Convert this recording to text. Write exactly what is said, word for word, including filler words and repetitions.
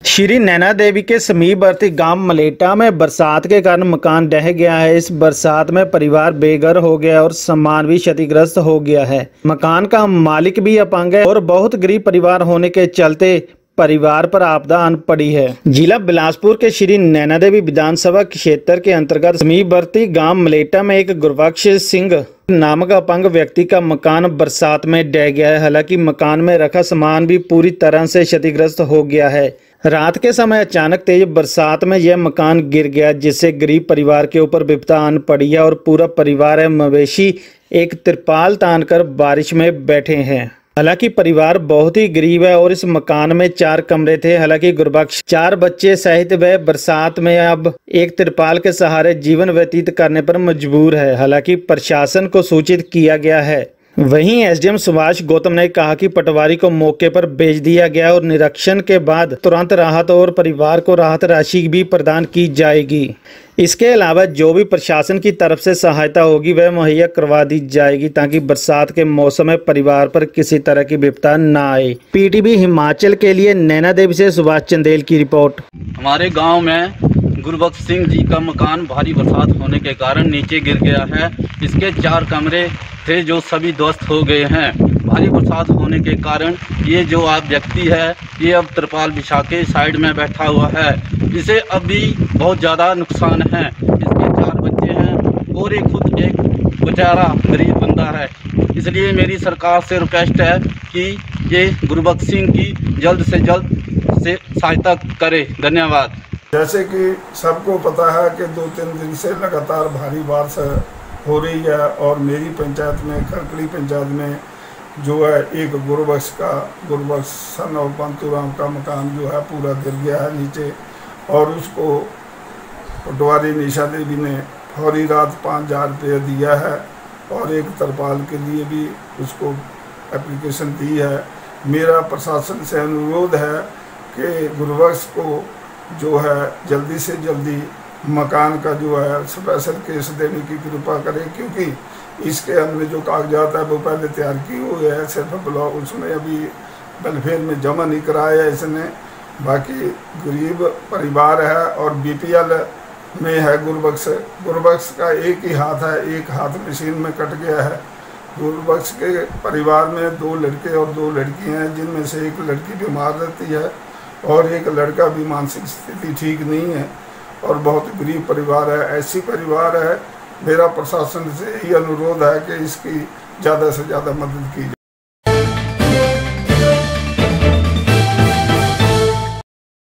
श्री नैना देवी के समीपवर्ती गांव मलेटा में बरसात के कारण मकान ढह गया है। इस बरसात में परिवार बेघर हो गया और सामान भी क्षतिग्रस्त हो गया है। मकान का मालिक भी अपंग है और बहुत गरीब परिवार होने के चलते परिवार पर आपदा आन पड़ी है। जिला बिलासपुर के श्री नैना देवी विधानसभा क्षेत्र के अंतर्गत समीपवर्ती गांव मलेटा में एक गुरबख्श सिंह नामक अपंग व्यक्ति का मकान बरसात में ढह गया है। हालांकि मकान में रखा सामान भी पूरी तरह से क्षतिग्रस्त हो गया है। रात के समय अचानक तेज बरसात में यह मकान गिर गया, जिससे गरीब परिवार के ऊपर विपदा आन पड़ी है और पूरा परिवार है मवेशी एक तिरपाल तानकर बारिश में बैठे हैं। हालांकि परिवार बहुत ही गरीब है और इस मकान में चार कमरे थे। हालांकि गुरबख्श चार बच्चे सहित वह बरसात में अब एक तिरपाल के सहारे जीवन व्यतीत करने पर मजबूर है। हालांकि प्रशासन को सूचित किया गया है। वहीं एसडीएम सुभाष गौतम ने कहा कि पटवारी को मौके पर भेज दिया गया और निरीक्षण के बाद तुरंत राहत और परिवार को राहत राशि भी प्रदान की जाएगी। इसके अलावा जो भी प्रशासन की तरफ से सहायता होगी वह मुहैया करवा दी जाएगी, ताकि बरसात के मौसम में परिवार पर किसी तरह की विपदा न आए। पीटीवी हिमाचल के लिए नैना देवी से सुभाष चंदेल की रिपोर्ट। हमारे गाँव में गुरबख्श सिंह जी का मकान भारी बरसात होने के कारण नीचे गिर गया है। इसके चार कमरे थे जो सभी ध्वस्त हो गए हैं। भारी बरसात होने के कारण ये जो आप व्यक्ति है ये अब तिरपाल बिछा के साइड में बैठा हुआ है। इसे अभी बहुत ज़्यादा नुकसान है। इसके चार बच्चे हैं और एक खुद एक बेचारा गरीब बंदा है। इसलिए मेरी सरकार से रिक्वेस्ट है कि ये गुरबख्श सिंह की जल्द से जल्द से सहायता करे। धन्यवाद। जैसे कि सबको पता है कि दो तीन दिन से लगातार भारी बारिश हो रही है और मेरी पंचायत में खरकड़ी पंचायत में जो है एक गुरबख्श का गुरबख्श सन और पंतुराम का मकान जो है पूरा गिर गया है नीचे, और उसको पटवारी निशा देवी ने फौरी रात पाँच हज़ार रुपये दिया है और एक तरपाल के लिए भी उसको एप्लीकेशन दी है। मेरा प्रशासन से अनुरोध है कि गुरबख्श को जो है जल्दी से जल्दी मकान का जो है स्पेशल केस देने की कृपा करें, क्योंकि इसके हमने जो कागजात है वो पहले तैयार किए हुए हैं, सिर्फ ब्लॉक उसमें अभी वेलफेयर में जमा नहीं कराया है इसने। बाकी गरीब परिवार है और बीपीएल में है गुरबख्श। गुरबख्श का एक ही हाथ है, एक हाथ मशीन में कट गया है। गुरबख्श के परिवार में दो लड़के और दो लड़कियाँ हैं, जिनमें से एक लड़की बीमार रहती है और एक लड़का भी मानसिक स्थिति ठीक नहीं है और बहुत गरीब परिवार है। ऐसी परिवार है, मेरा प्रशासन से यही अनुरोध है कि इसकी ज़्यादा से ज़्यादा मदद की जाए।